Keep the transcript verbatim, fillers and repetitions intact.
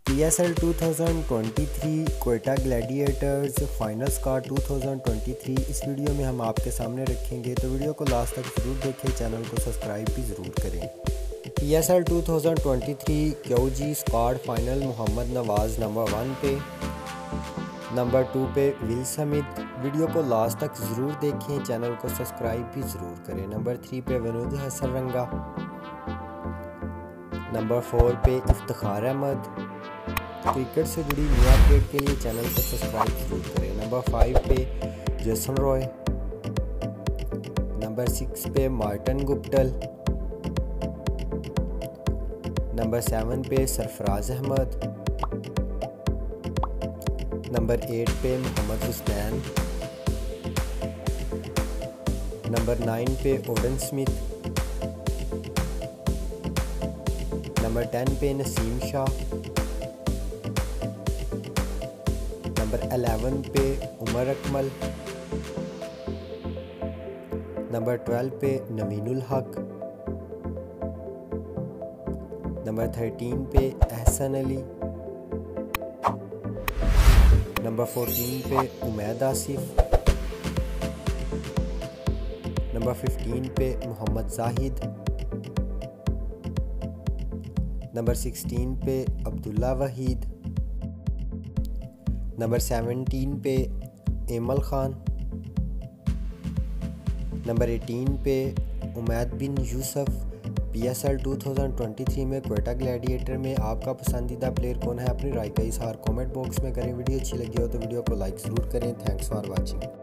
P S L two thousand twenty three Quetta gladiators final score two thousand twenty three इस video में हम आपके सामने रखेंगे, तो वीडियो को लास्ट तक ज़रूर देखें, चैनल को सब्सक्राइब भी ज़रूर करें। P S L two thousand twenty three Q G squad final Mohammad Nawaz number one पे, नंबर टू पे विल समित। वीडियो को लास्ट तक ज़रूर देखें, चैनल को सब्सक्राइब भी ज़रूर करें। नंबर थ्री पे वनूद हसन रंगा, नंबर फोर पे इफ्तिखार अहमद। क्रिकेट से जुड़ी न्यू अपडेट के लिए चैनल को सब्सक्राइब जरूर करें। नंबर फाइव पे जेसन रॉय, नंबर सिक्स पे मार्टिन गुप्टिल, नंबर सेवन पे सरफराज अहमद, नंबर एट पे मोहम्मद हुसैन, नंबर नाइन पे ओडन स्मिथ, नंबर टेन पे नसीम शाह, नंबर इलेवन पे उमर अकमल, नंबर ट्वेल्व पे नवीनुल हक, नंबर थर्टीन पे एहसन अली, नंबर फोर्टीन पे उमैद आसिफ, नंबर फिफ्टीन पे मोहम्मद जाहिद, नंबर सिक्सटीन पे अब्दुल्ला वहीद, नंबर सेवनटीन पे एमल खान, नंबर एटीन पे Umaid Bin Yousuf. P S L two thousand twenty three में क्वेटा ग्लैडिएटर में आपका पसंदीदा प्लेयर कौन है? अपनी राय का इजहार कमेंट बॉक्स में करें। वीडियो अच्छी लगी हो तो वीडियो को लाइक ज़रूर करें। Thanks for watching.